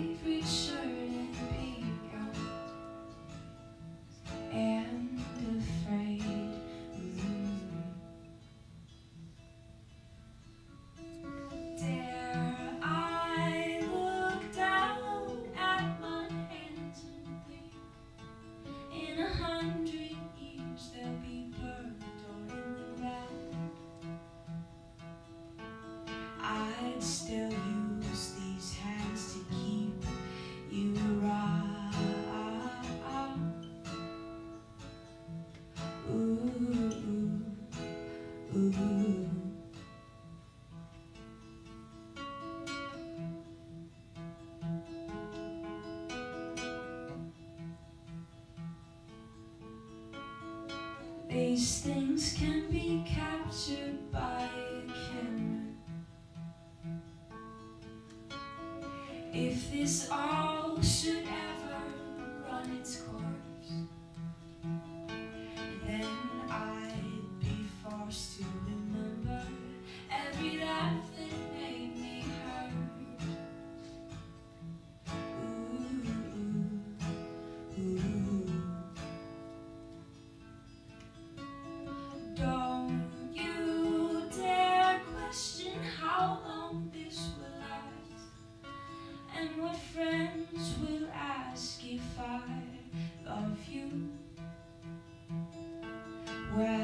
ivory shirt and beyond, and afraid. Dare I look down at my hands and think, in 100 years they'll be burned or in the ground. I'd still use these hands to keep you around. Ooh, ooh, ooh. These things can be captured by a camera. If this all should ever run its course, then I'd be forced to remember every laugh that made me hurt. Ooh, ooh, ooh. Don't you dare question how long this will last, and what friends will ask if I love you. Well,